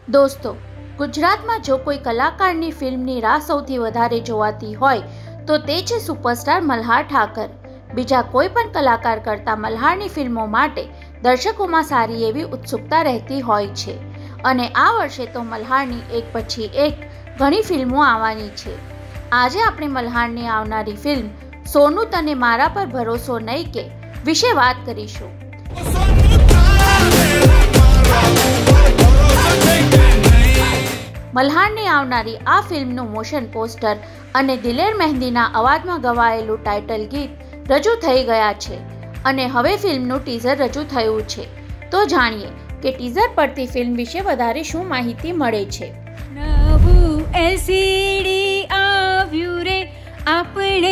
દોસ્તો, ગુજરાતમાં જો કોઈ કલાકારની ફિલ્મની રાહ સૌથી વધારે જોવાતી હોય તો તે છે સુપરસ્ટાર મલ્હાર ઠાકર। બીજા કોઈ પણ કલાકાર કરતાં મલ્હારની ફિલ્મો માટે દર્શકોમાં સારી એવી ઉત્સુકતા રહેતી હોય છે અને આ વર્ષે તો મલ્હારની એક પછી એક ઘણી ફિલ્મો આવવાની છે। આજે આપણે મલ્હારની આવનારી ફિલ્મ સોનુ તને મારા પર ભરોસો નહીં કે વિશે વાત કરીશું। મલ્હારની આવનારી આ ફિલ્મનું મોશન પોસ્ટર અને દિલેર મહેંદીના અવાજમાં ગવાયેલું ટાઇટલ ગીત રજૂ થઈ ગયા છે અને હવે ફિલ્મનું ટીઝર રજૂ થયું છે। તો જાણીએ કે ટીઝર પરથી ફિલ્મ વિશે વધારે શું માહિતી મળે છે। નવું એલસીડી આવ્યું રે આપણે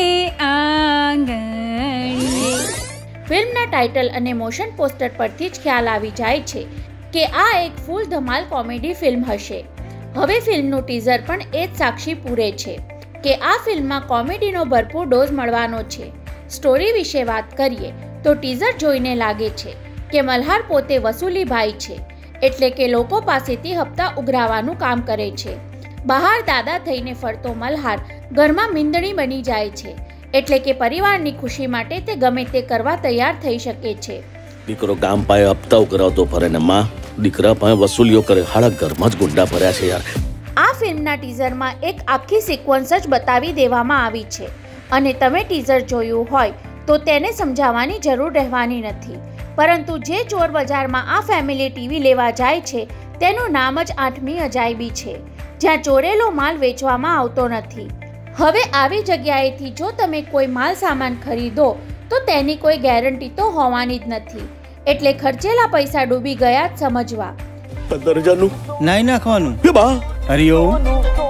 આંગણે। ફિલ્મના ટાઇટલ અને મોશન પોસ્ટર પરથી જ ખ્યાલ આવી જાય છે કે આ એક ફૂલ ધમાલ કોમેડી ફિલ્મ હશે। હવે ફિલ્મનું ટીઝર પણ એ જ સાક્ષી પૂરે છે કે આ ફિલ્મમાં કોમેડીનો ભરપૂર ડોઝ મળવાનો છે। સ્ટોરી વિશે વાત કરીએ તો ટીઝર જોઈને લાગે છે કે મલ્હાર પોતે વસૂલીભાઈ છે, એટલે કે લોકો પાસેથી હપ્તા ઉઘરાવવાનું કામ કરે છે। બહાર દાદા થઈને ફરતો મલ્હાર ઘરમાં મીંદણી બની જાય છે, એટલે કે પરિવારની ખુશી માટે તે ગમે તે કરવા તૈયાર થઈ શકે છે। દીકરો ગામ પાસે હપ્તા ઉઘરાવતો ફરે ને માં દીકરા પાસે વસૂલીઓ કરે। હાડા ઘરમાં જ ગુંડા ભર્યા છે યાર। આ ફિલ્મના ટીઝરમાં એક આખી સિક્વન્સ જ બતાવી દેવામાં આવી છે અને તમે ટીઝર જોયું હોય તો તેને સમજાવવાની જરૂર રહેવાની નથી, પરંતુ જે ચોર બજારમાં આ ફેમિલી ટીવી લેવા જાય છે તેનું નામ જ 8મી અજાયબી છે, જ્યાં ચોરેલો માલ વેચવામાં આવતો નથી। હવે આવી જગ્યાએથી જો તમે કોઈ માલ સામાન ખરીદો તો તેની કોઈ ગેરંટી તો હોવાની જ નથી, એટલે ખર્ચેલા પૈસા ડૂબી ગયા જ સમજવા। 15,000નું નાઈ નાખવાનું કે બા હરિઓમ।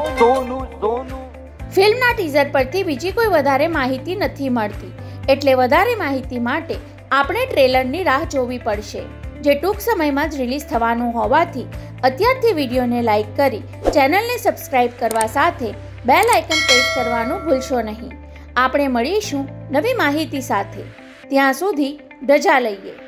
ફિલ્મના ટીઝર પરથી બીજી કોઈ વધારે માહિતી નથી મળતી, એટલે વધારે માહિતી માટે આપણે ટ્રેલરની રાહ જોવી પડશે, જે ટૂંક સમયમાં જ રિલીઝ થવાનું હોવાથી અત્યારથી વિડીયોને લાઇક કરી ચેનલને સબસ્ક્રાઇબ કરવા સાથે બેલ આઇકન પ્રેસ કરવાનું ભૂલશો નહીં। આપણે મળીશું નવી માહિતી સાથે, ત્યાં સુધી રજા લઈએ।